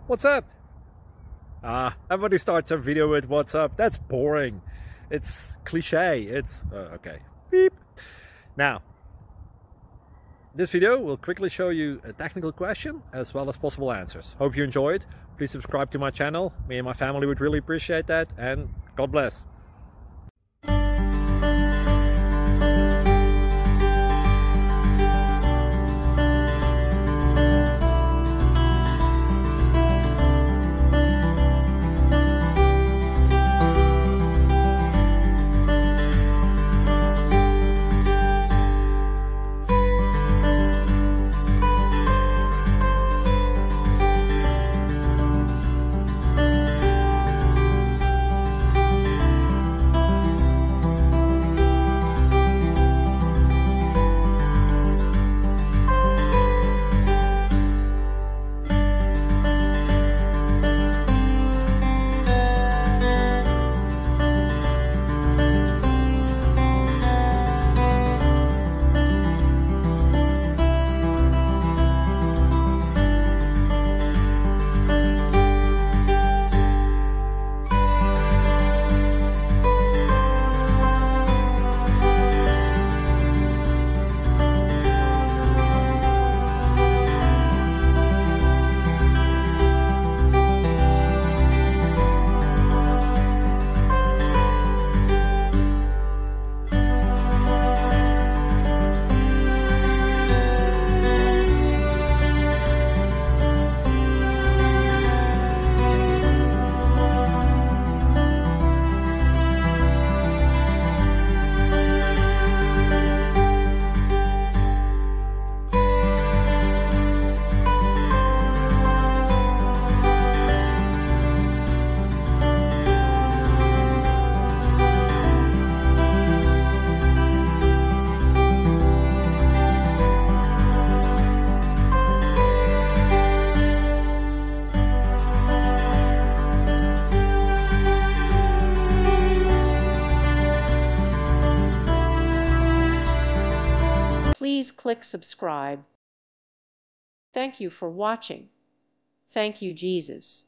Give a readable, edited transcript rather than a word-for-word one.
What's up? Everybody starts a video with what's up. That's boring. It's cliche. It's okay. Beep. Now, this video will quickly show you a technical question as well as possible answers. Hope you enjoyed. Please subscribe to my channel. Me and my family would really appreciate that, and God bless. Please click subscribe. Thank you for watching. Thank you, Jesus.